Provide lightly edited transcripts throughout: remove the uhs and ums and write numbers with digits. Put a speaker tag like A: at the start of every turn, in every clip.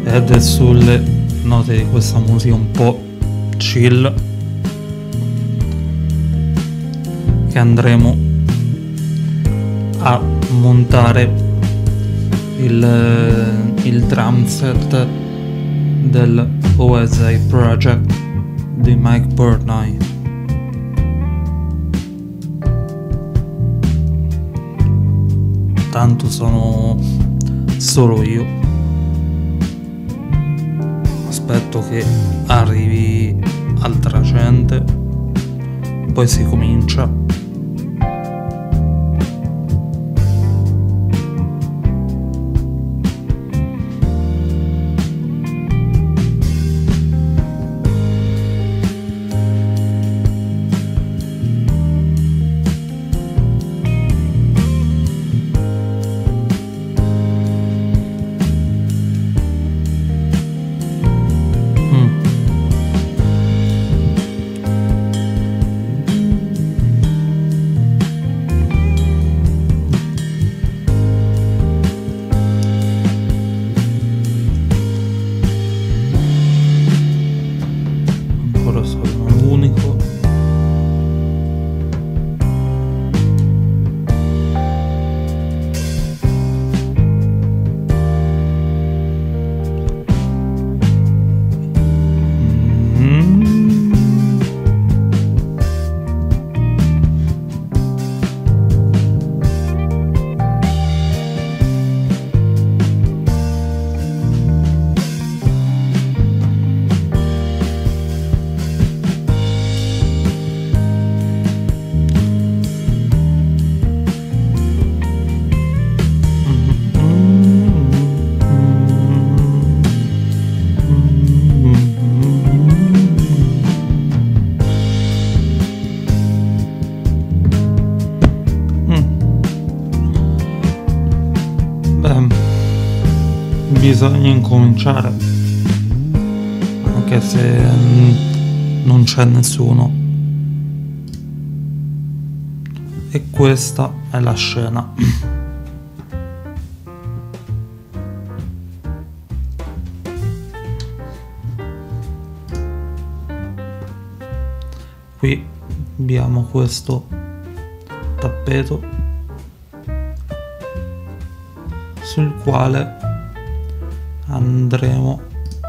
A: ed è sulle note di questa musica un po' chill che andremo a montare il drum set del USA Project di Mike Portnoy. Tanto sono solo io, aspetto che arrivi altra gente, poi si comincia. Bisogna incominciare, anche se non c'è nessuno, e questa è la scena. Qui abbiamo questo tappeto sul quale andremo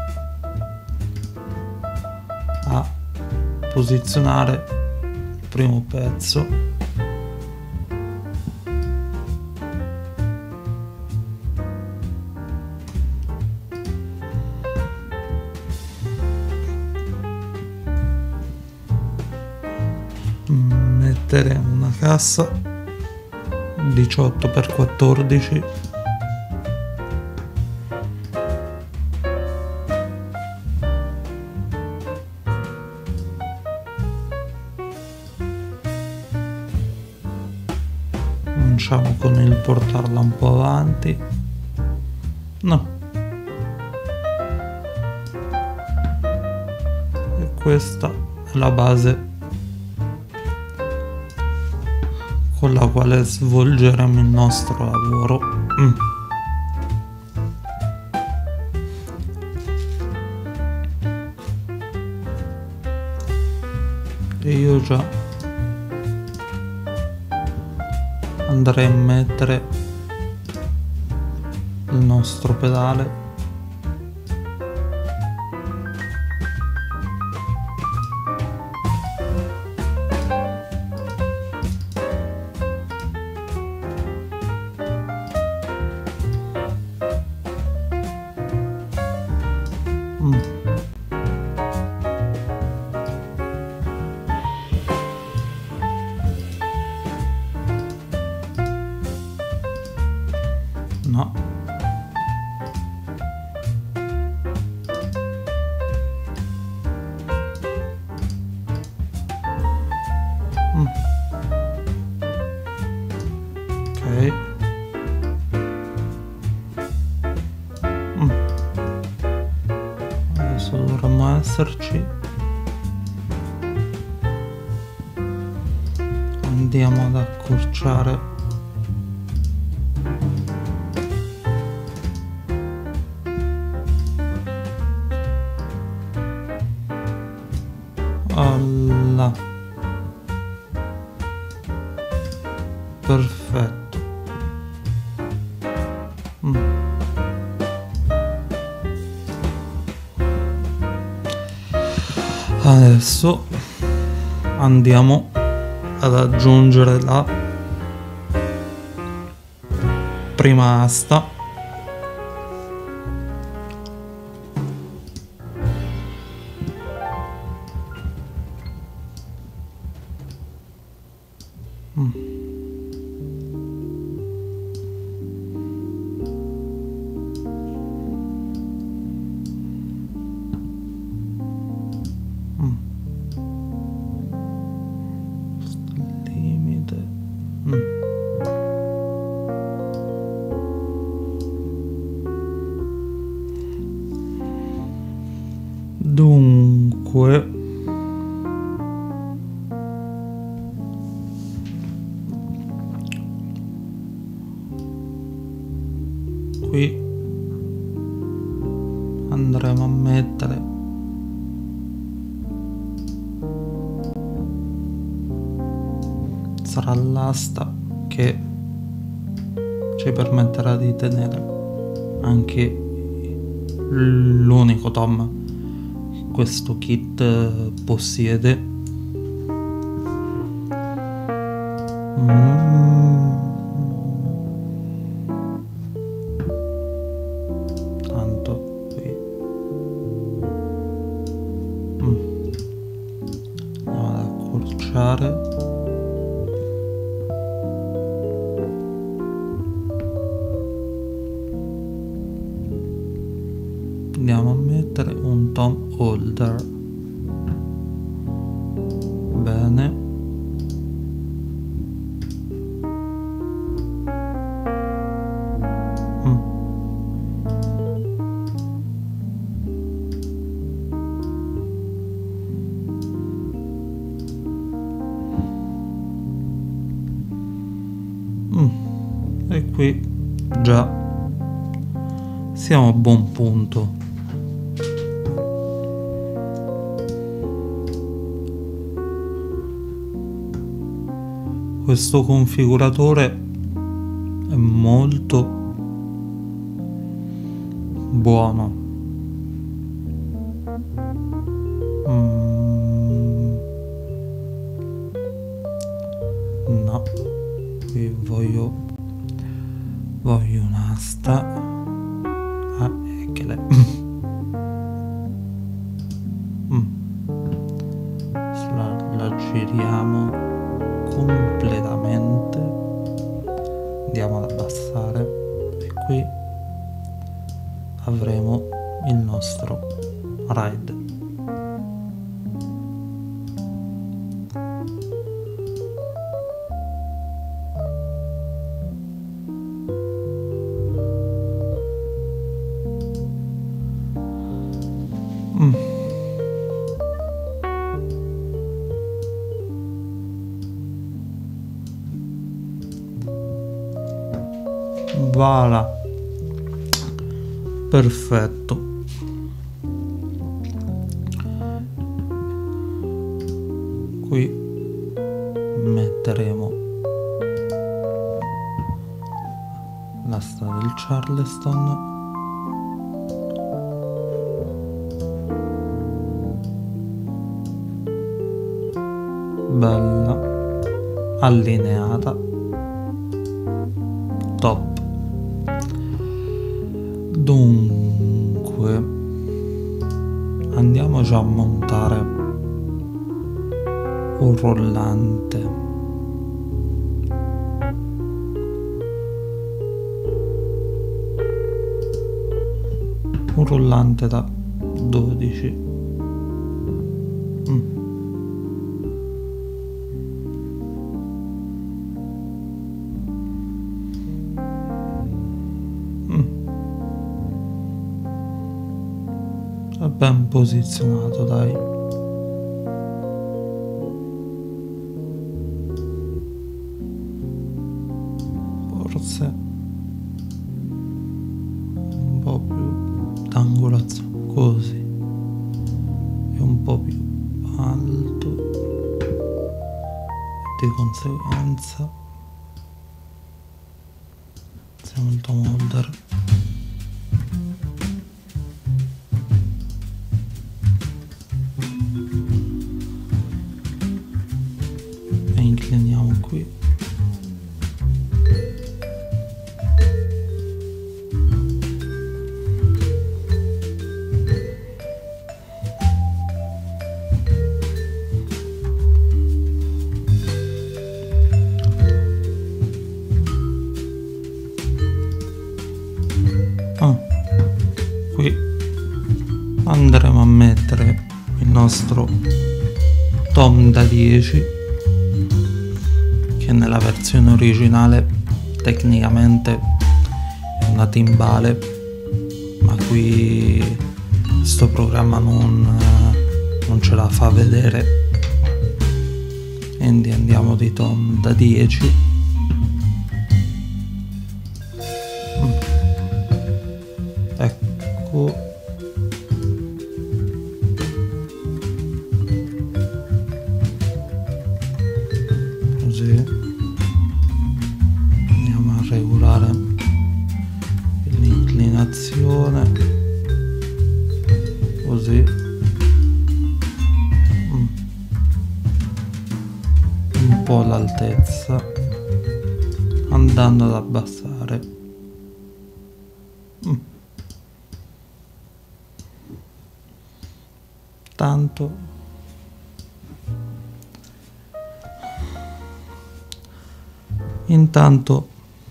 A: a posizionare il primo pezzo. Metteremo una cassa 18x14 . Cominciamo con il portarla un po' avanti. No. E questa è la base con la quale svolgeremo il nostro lavoro. E io già andrei a mettere il nostro pedale . No. Ok. Adesso dovremmo esserci. Andiamo ad accorciare alla. Perfetto. Adesso andiamo ad aggiungere la prima asta. Limite. Dunque qui andremo a mettere sarà l'asta che ci permetterà di tenere anche l'unico tom che questo kit possiede. Tanto qui andiamo ad accorciare. Andiamo a mettere un tom holder. Bene. E qui già siamo a buon punto. Questo configuratore è molto buono. No, qui voglio un'asta. Eccole. La giriamo completamente, andiamo ad abbassare e qui avremo il nostro ride. Voilà, perfetto. Qui metteremo l'asta del Charleston. Bella, allineata, top. Dunque andiamoci a montare un rollante da 12. È ben posizionato, dai. Forse un po' più d'angolazione, così, e un po' più alto, di conseguenza siamo molto molder. E incliniamo qui. Qui andremo a mettere il nostro tom da 10, che nella versione originale tecnicamente è una timbale, ma qui sto programma non ce la fa vedere, quindi andiamo di tom da 10. Ecco, così andiamo a regolare l'inclinazione, così un po' l'altezza, andando ad abbassare. Tanto intanto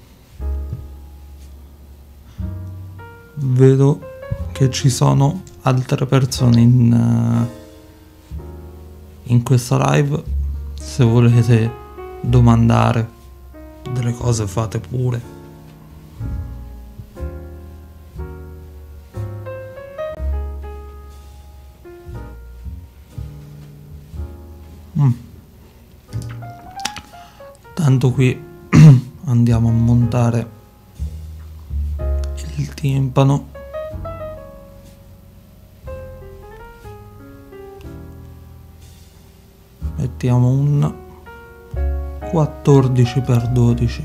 A: vedo che ci sono altre persone in questa live. Se volete domandare delle cose fate pure. Tanto qui andiamo a montare il timpano. Mettiamo un 14x12.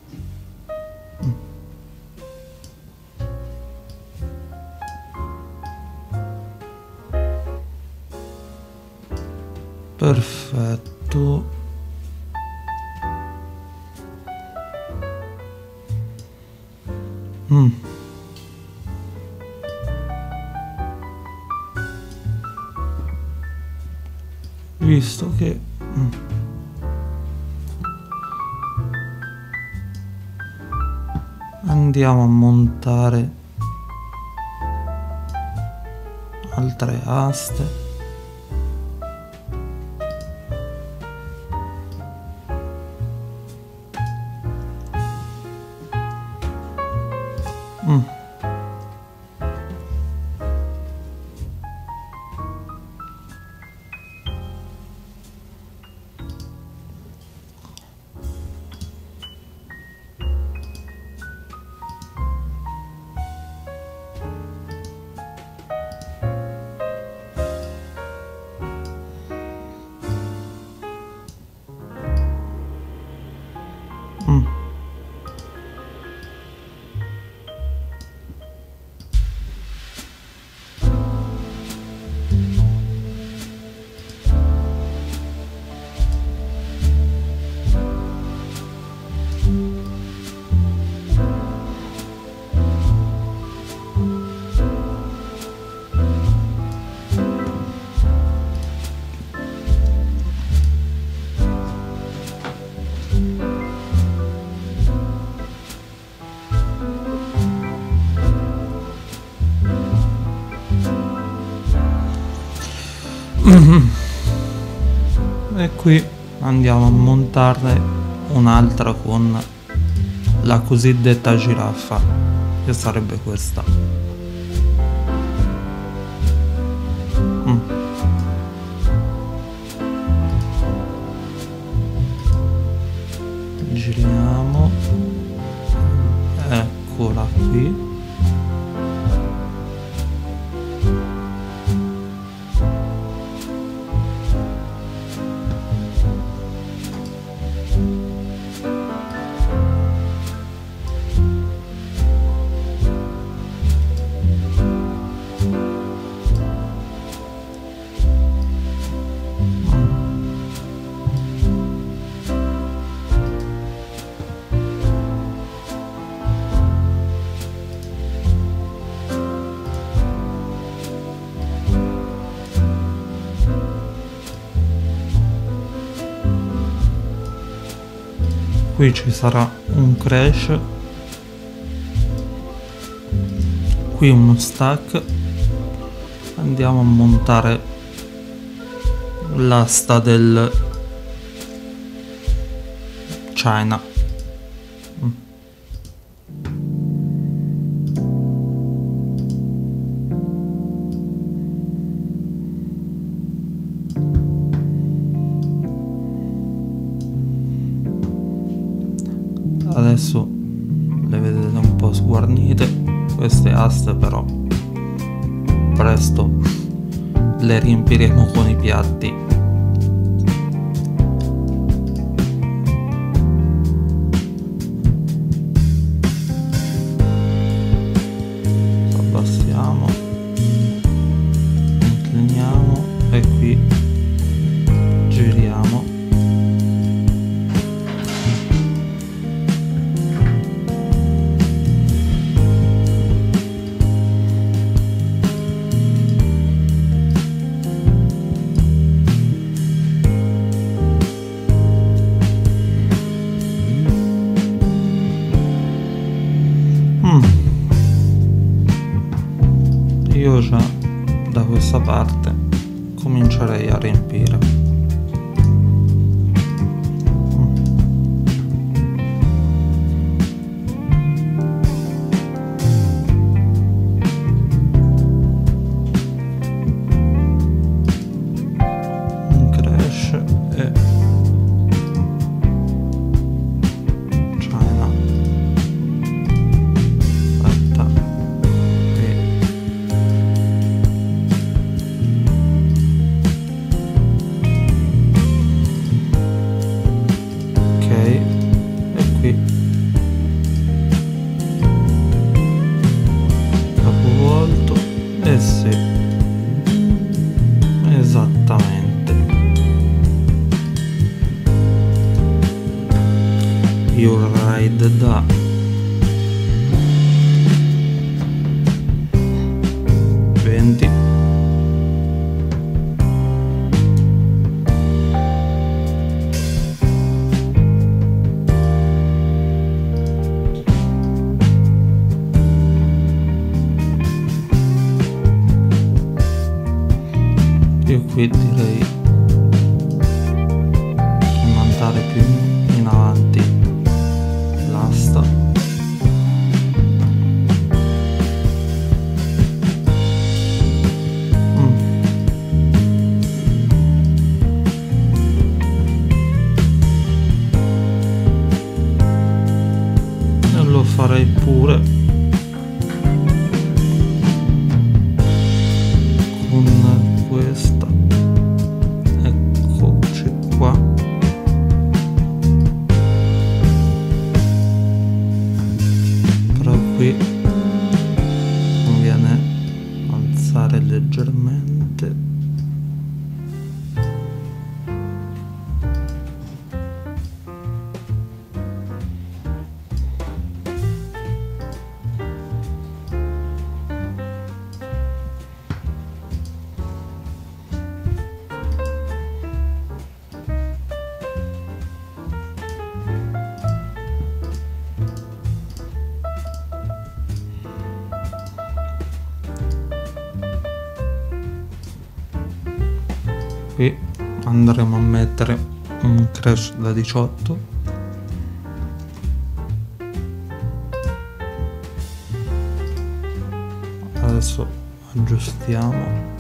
A: Perfetto. Visto che andiamo a montare altre aste, e qui andiamo a montarne un'altra con la cosiddetta giraffa, che sarebbe questa. Giriamo, eccola qui. Qui ci sarà un crash, qui uno stack. Andiamo a montare l'asta del China. Adesso le vedete un po' sguarnite queste aste, però presto le riempiremo con i piatti. Abbassiamo, incliniamo e qui giriamo. Io già da questa parte comincerei a riempire. Un crash e China. Aspetta. Capovolto, eh sì, esattamente. Your ride da 20. Io qui direi di mandare più in avanti l'asta. E lo farei pure con questa. Eccoci qua. Però qui conviene alzare leggermente. Qui andremo a mettere un crash da 18. Adesso aggiustiamo.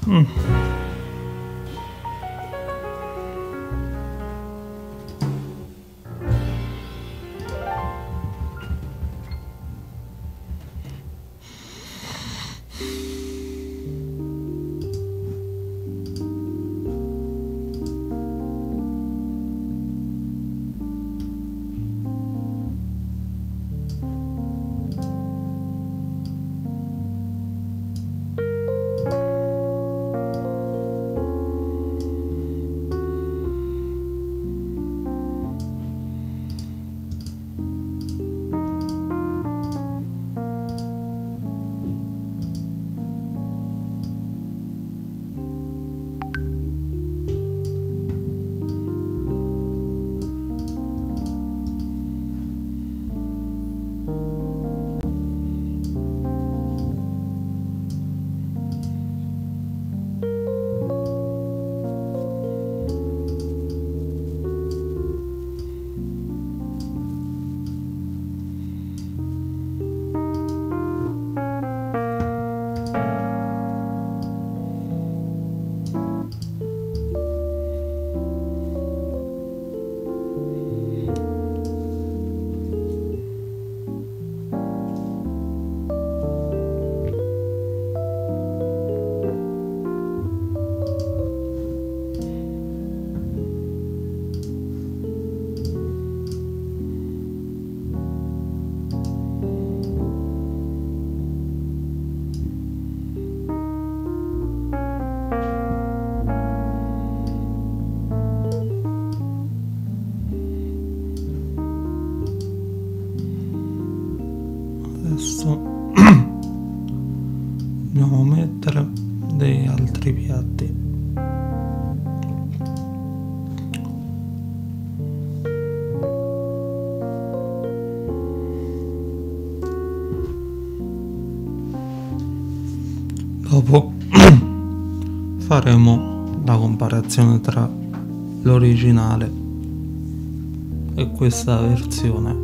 A: Mm. Adesso dobbiamo mettere dei altri piatti. Dopo faremo la comparazione tra l'originale e questa versione.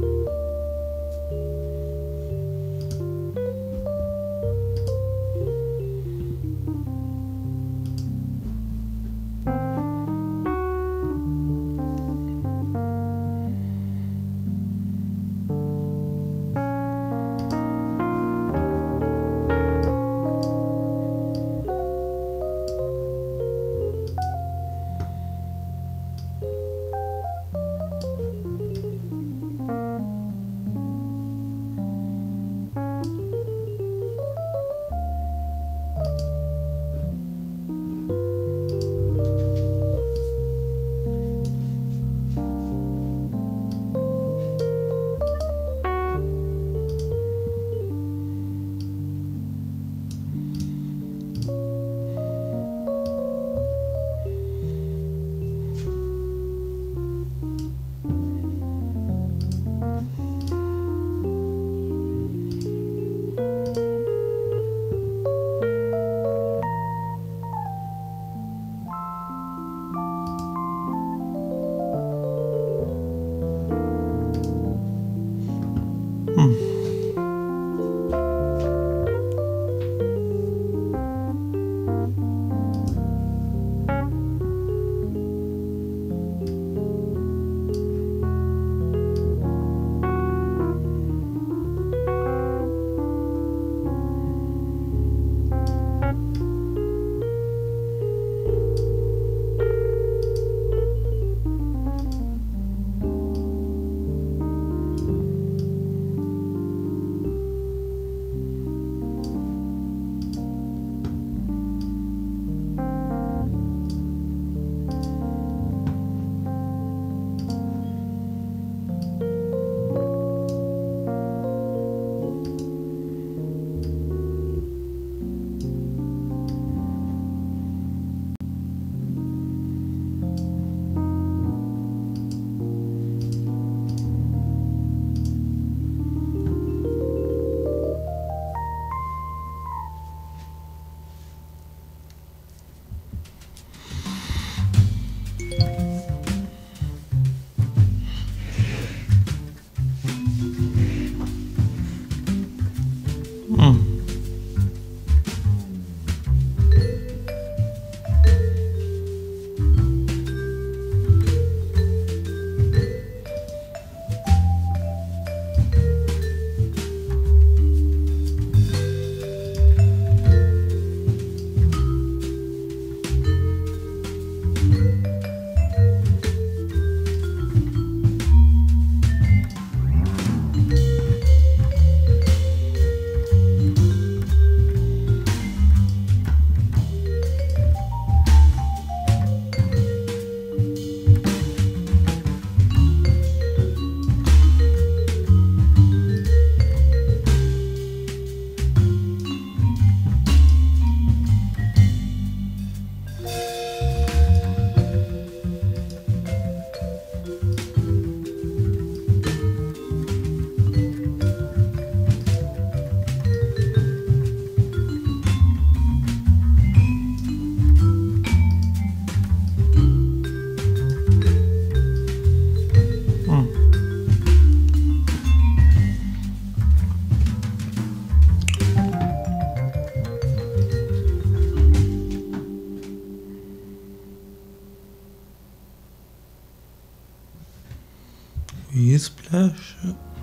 A: di splash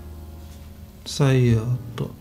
A: 6-8.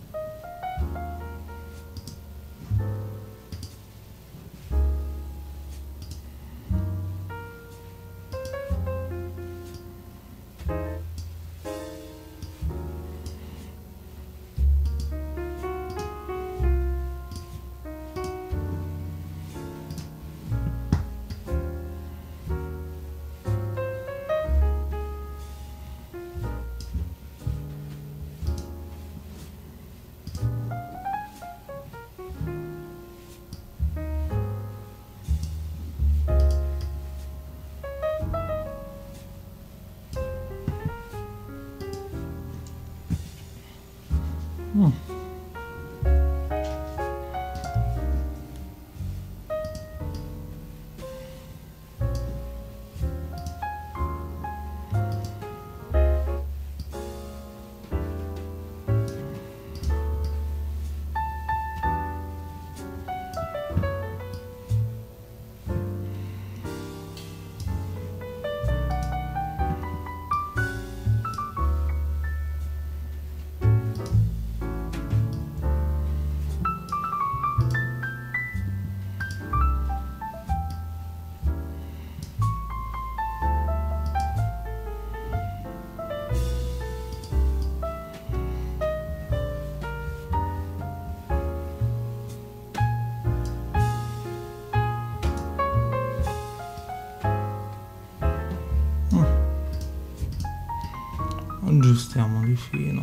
A: Aggiustiamo di fino.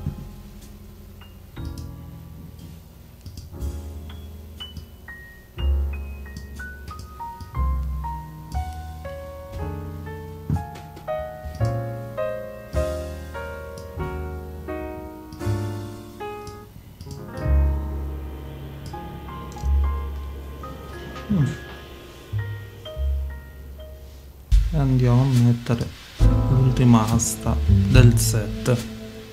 A: E andiamo a mettere l'ultima asta del set.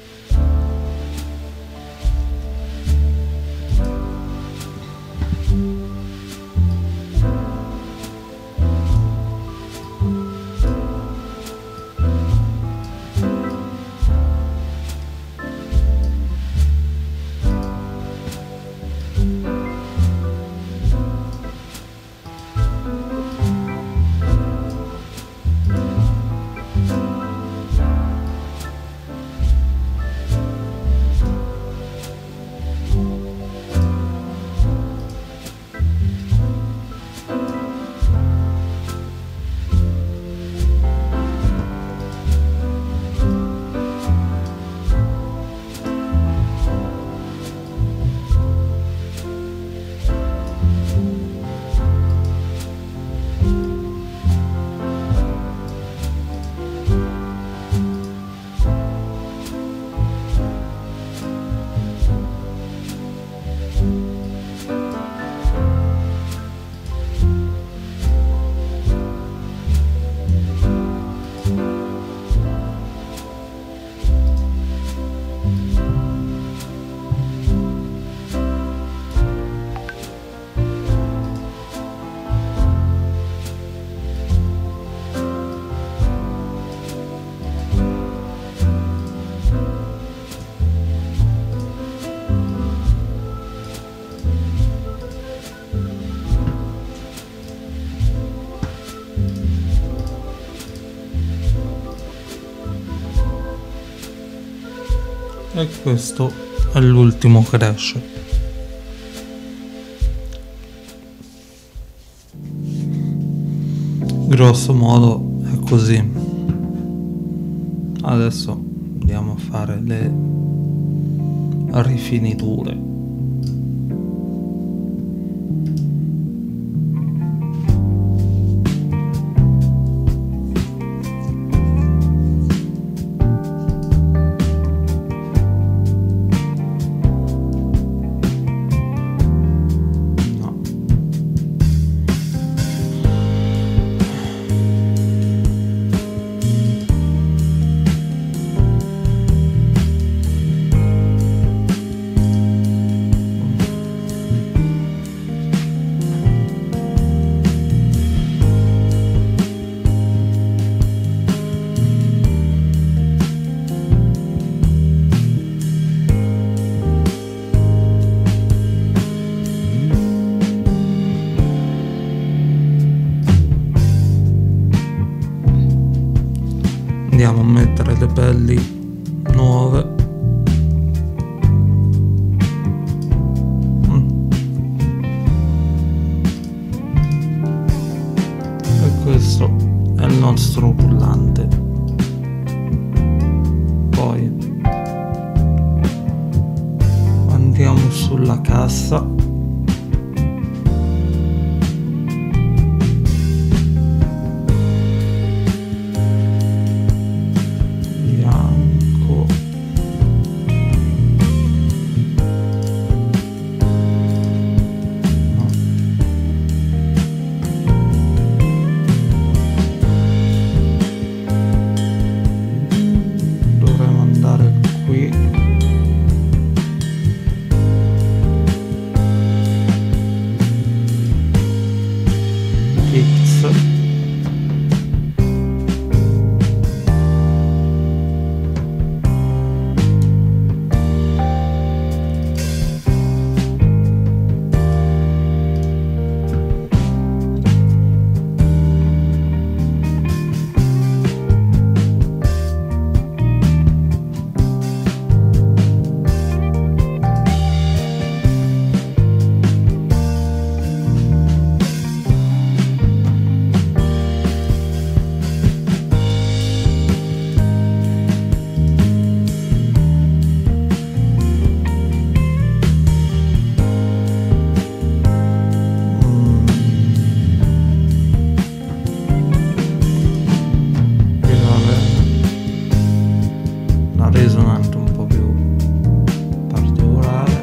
A: E questo è l'ultimo crash. Grosso modo è così. Adesso andiamo a fare le rifiniture. andiamo a mettere le pelli nuove. E questo è il nostro rullante. Poi andiamo sulla cassa, bianco, no. Dovremmo andare qui. X. Risonante un po' più particolare.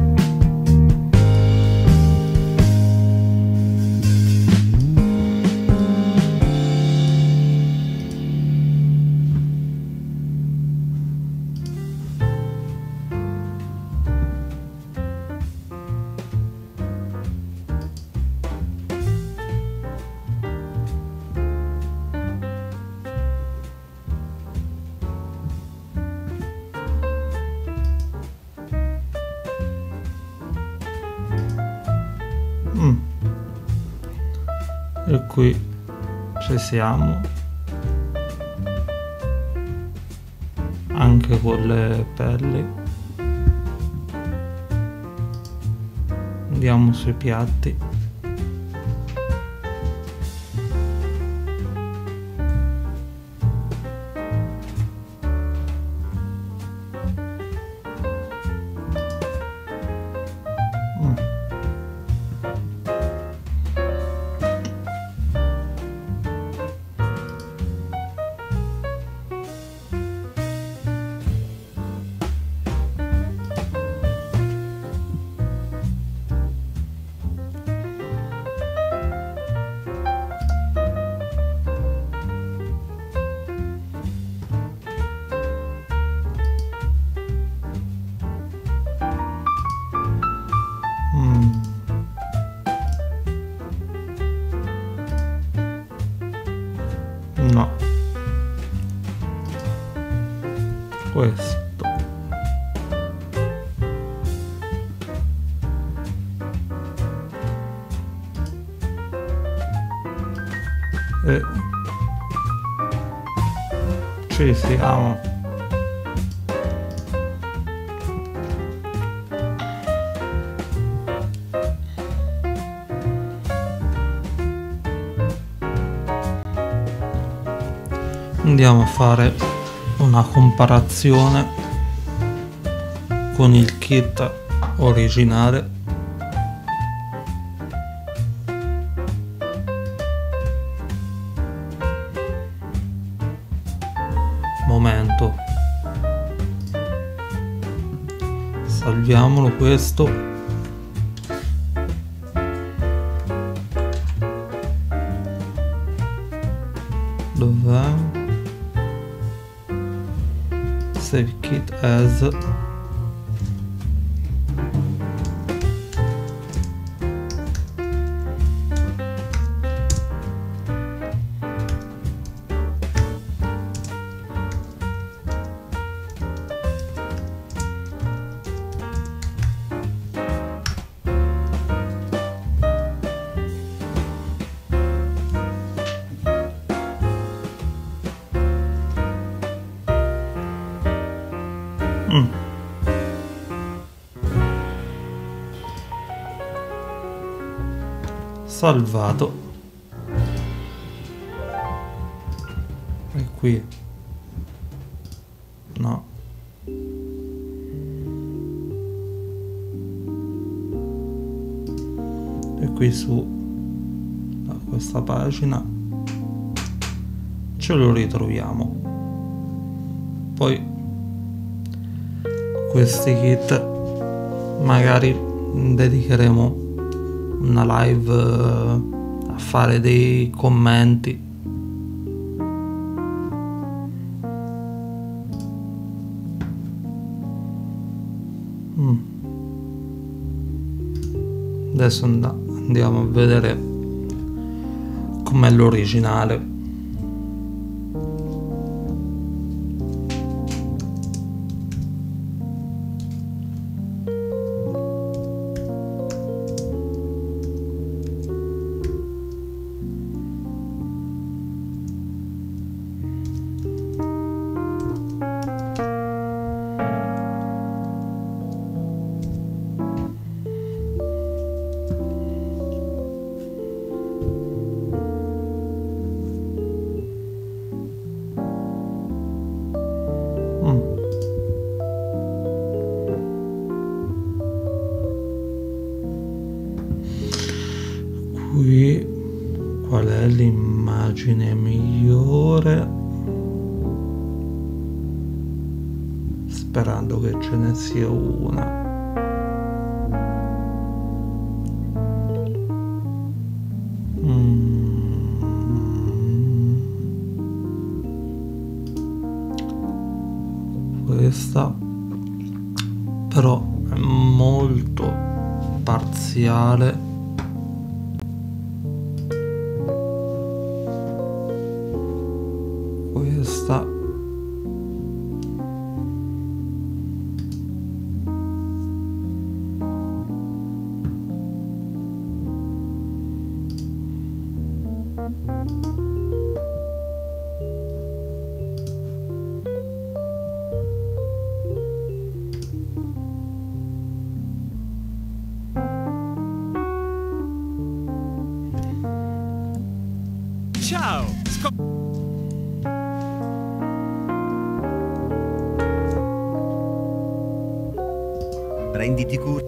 A: E qui ci siamo, anche con le pelli. Andiamo sui piatti. No, questo e ci siamo. Andiamo a fare una comparazione con il kit originale. Momento, salviamolo questo. Dov'è? Save kit as. salvato. E qui no, e qui su da questa pagina ce lo ritroviamo. Poi questi kit magari dedicheremo una live a fare dei commenti. Adesso andiamo a vedere com'è l'originale. Qui qual è l'immagine migliore? Sperando che ce ne sia una. Questa però è molto parziale. Questa
B: ciao! Prenditi cura.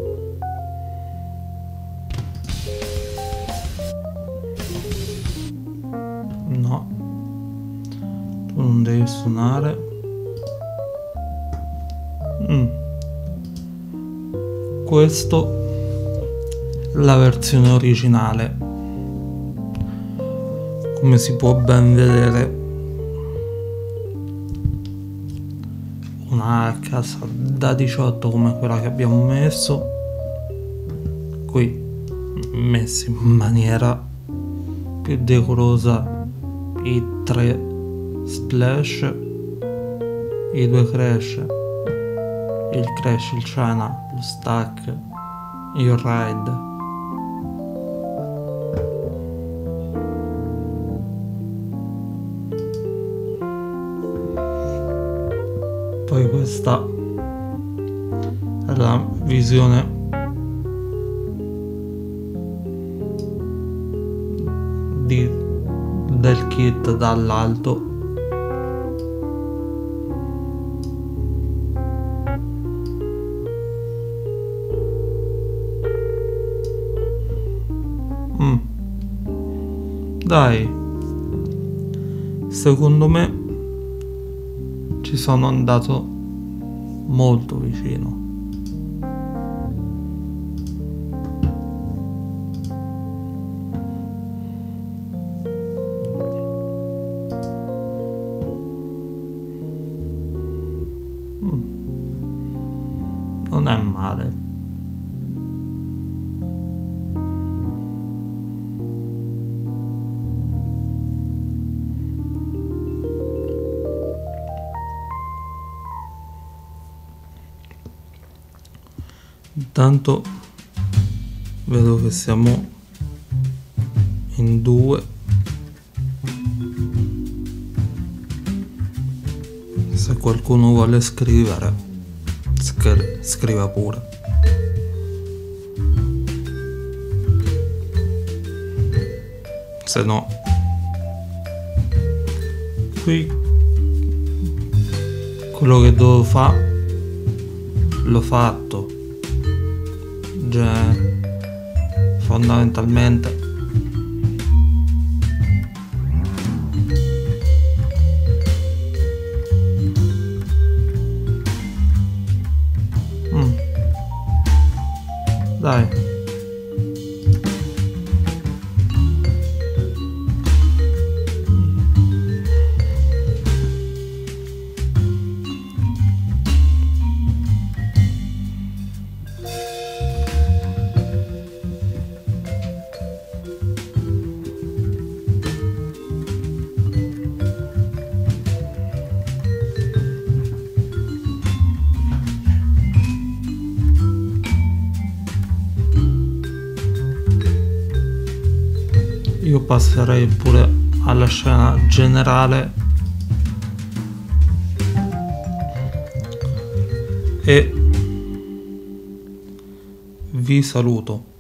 A: no, tu non devi suonare. Questo è la versione originale. Come si può ben vedere, una casa da 18 come quella che abbiamo messo qui, messi in maniera più decorosa i 3 splash, i 2 crash, il crash, il chana, lo stack, il ride. Poi questa è la visione del kit dall'alto. Dai, secondo me ci sono andato molto vicino. Non è male. Intanto vedo che siamo in 2. Se qualcuno vuole scrivere, scriva pure. forse no. Qui quello che dovevo fare l'ho fatto. Cioè, fondamentalmente dai. Io passerei pure alla scena generale e vi saluto.